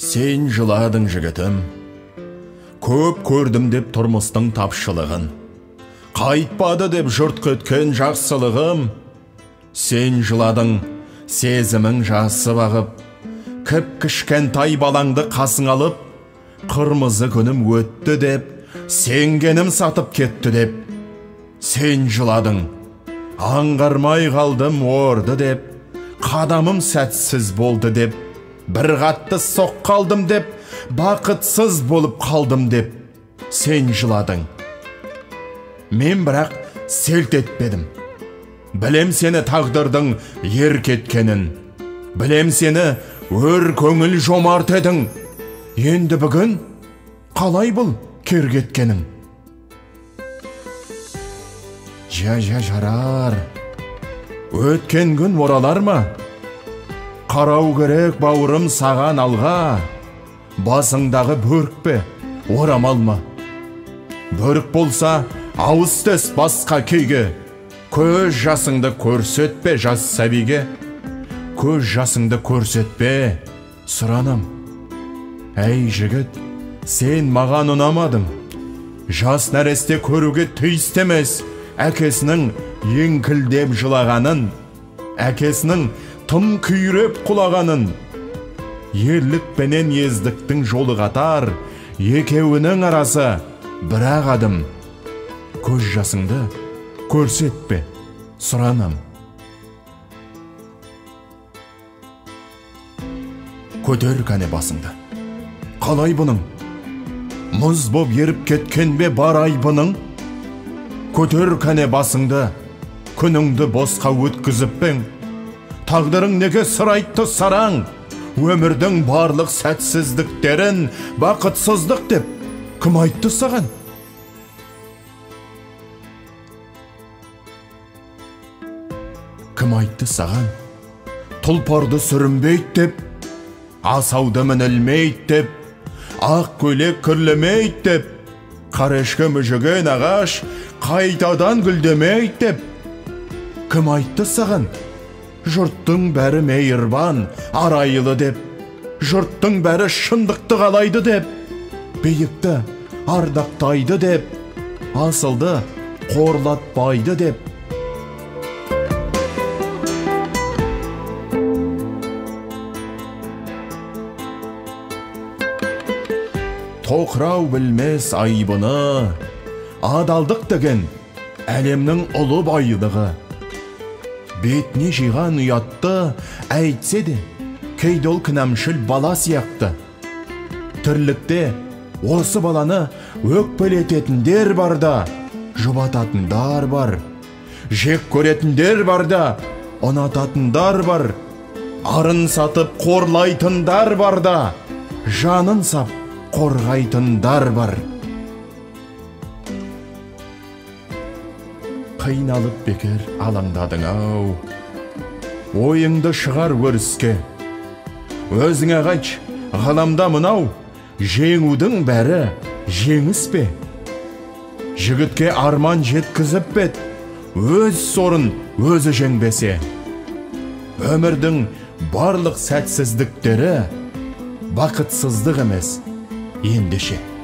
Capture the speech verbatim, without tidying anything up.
Сен жыладың жігітім, көп көрдім деп тұрмыстың тапшылығын, қайтпады деп жұрт көткен жақсылығым. Сен жыладың, сезімің жасы бағып, кіп кішкентай балаңды қасың алып, қырмызы күнім өтті деп, сенгенім сатып кетті деп. Сен жыладың, аңғармай қалдым орды деп, қадамым сәтсіз болды деп, бір қатты соқ қалдым деп, бақытсыз болып қалдым деп. Сен жыладың. Мен бірақ селт етпедім. Білем сені тағдырдың ер кеткенін, білем сені өр көңіл жомарт едің. Енді бүгін қалай бұл кер кеткенің? Жа-жа жарар, өткен күн оралар ма? Қарау керек бауырым саған алға, басыңдағы бөрік пе, орамал ма? Бөрік болса, ауыз төс басқа күйге, көз жасыңды көрсетпе жас сәбиге. Көз жасыңды көрсетпе, сұранам. Әй жігіт, сен маған ұнамадың. Жас нәресте көруге түйістемес, әкесінің еңкілдеп жылағанын, әкесінің тым күйреп құлағанын. Ерлік пенен ездіктің жолы қатар, екеуінің арасы бір-ақ адым. Көз жасыңды көрсетпе, сұранам. Көтер кәне басыңды. Қалай бұның? Мұз боп еріп кеткен бе бар айбының? Көтер кәне басыңды, күніңді босқа өткізіп пең. Тағдырың неге сыр айтты сараң? Өмірдің барлық сәтсіздіктерін бақытсыздық деп кім айтты саған? Кім айтты саған? Тұлпарды сүрінбейді деп, асауды мінілмейді деп, ақ көйлек кірлемейді деп, қарешкі мүжіген ағаш қайтадан гүлдемейді деп. Кім айтты саған? Жұрттың бәрі мейірбан, арайлы деп, жұрттың бәрі шындықты қалайды деп, биікті ардақтайды деп, асылды қорлатпайды деп. Тоқырау білмес айбыны, адалдық деген әлемнің ұлы байлығы. Бетіне жиған ұятты әйтсе де, кейде ол кінәмшіл бала сияқты. Тірлікте осы баланы өкпелететіндер бар да, жұбататындар бар. Жек көретіндер бар да, ұнататындар бар. Арын сатып қорлайтындар бар да, жанын сап қорғайтындар бар. Қайналып бекер алаңдадың ау, ойыңды шығар өріске. Өзіңе қайч, ғаламда мұнау, жеңудің бәрі жеңіс пе? Жігітке арман жеткізіп бет, өз сорын өзі жеңбесе. Өмірдің барлық сәтсіздіктері бақытсыздық емес, ендеше.